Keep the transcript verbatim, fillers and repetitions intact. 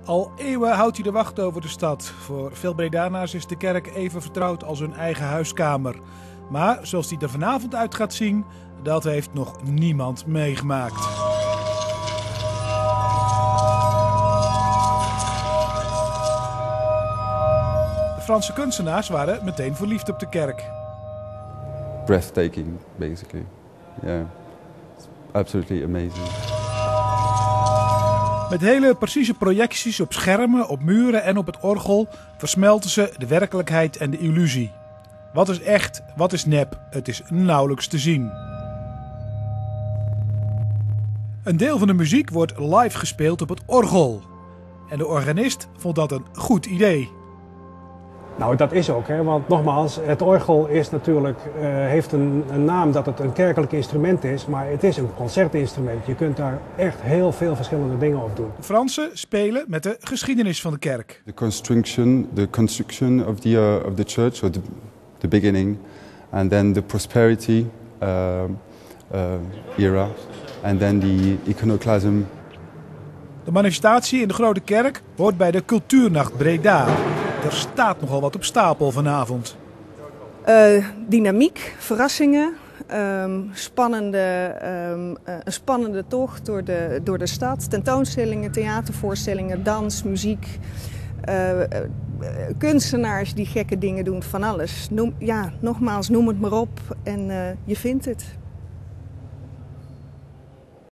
Al eeuwen houdt hij de wacht over de stad. Voor veel Bredanaars is de kerk even vertrouwd als hun eigen huiskamer. Maar zoals die er vanavond uit gaat zien, dat heeft nog niemand meegemaakt. De Franse kunstenaars waren meteen verliefd op de kerk. Breathtaking, basically. Yeah, it's absolutely amazing. Met hele precieze projecties op schermen, op muren en op het orgel versmelten ze de werkelijkheid en de illusie. Wat is echt, wat is nep? Het is nauwelijks te zien. Een deel van de muziek wordt live gespeeld op het orgel. En de organist vond dat een goed idee. Nou, dat is ook, hè? Want nogmaals, het orgel is natuurlijk, uh, heeft een, een naam dat het een kerkelijk instrument is, maar het is een concertinstrument. Je kunt daar echt heel veel verschillende dingen op doen. De Fransen spelen met de geschiedenis van de kerk. The construction, the construction of the uh, of the church, or the, the beginning, and then the prosperity uh, uh, era, and then the iconoclasm. De manifestatie in de Grote Kerk hoort bij de Cultuurnacht Breda. Er staat nogal wat op stapel vanavond. Uh, dynamiek, verrassingen, um, spannende, um, uh, een spannende tocht door de, door de stad. Tentoonstellingen, theatervoorstellingen, dans, muziek. Uh, uh, kunstenaars die gekke dingen doen, van alles. Noem, ja, nogmaals, noem het maar op en uh, je vindt het.